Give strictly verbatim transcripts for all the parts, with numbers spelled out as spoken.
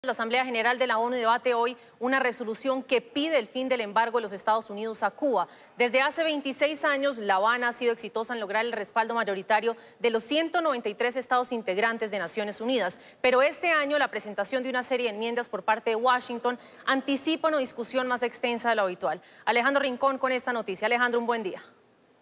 La Asamblea General de la ONU debate hoy una resolución que pide el fin del embargo de los Estados Unidos a Cuba. Desde hace veintiséis años, La Habana ha sido exitosa en lograr el respaldo mayoritario de los ciento noventa y tres estados integrantes de Naciones Unidas. Pero este año, la presentación de una serie de enmiendas por parte de Washington anticipa una discusión más extensa de lo habitual. Alejandro Rincón con esta noticia. Alejandro, un buen día.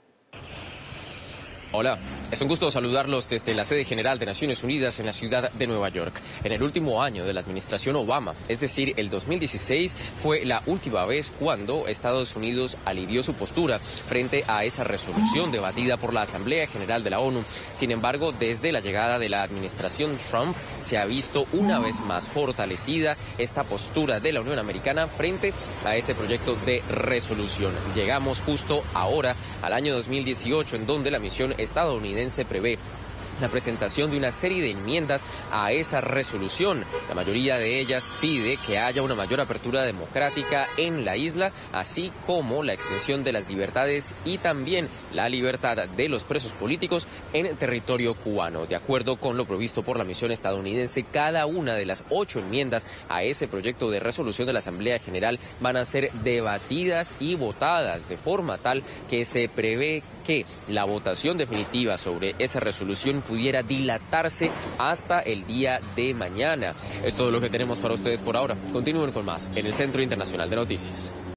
Hola, es un gusto saludarlos desde la sede general de Naciones Unidas en la ciudad de Nueva York. En el último año de la administración Obama, es decir, el dos mil dieciséis, fue la última vez cuando Estados Unidos alivió su postura frente a esa resolución debatida por la Asamblea General de la ONU. Sin embargo, desde la llegada de la administración Trump, se ha visto una vez más fortalecida esta postura de la Unión Americana frente a ese proyecto de resolución. Llegamos justo ahora al año dos mil dieciocho, en donde la misión estadounidense prevé la presentación de una serie de enmiendas a esa resolución. La mayoría de ellas pide que haya una mayor apertura democrática en la isla, así como la extensión de las libertades y también la libertad de los presos políticos en territorio cubano. De acuerdo con lo previsto por la misión estadounidense, cada una de las ocho enmiendas a ese proyecto de resolución de la Asamblea General van a ser debatidas y votadas de forma tal que se prevé que la votación definitiva sobre esa resolución pudiera dilatarse hasta el día de mañana. Es todo lo que tenemos para ustedes por ahora. Continúen con más en el Centro Internacional de Noticias.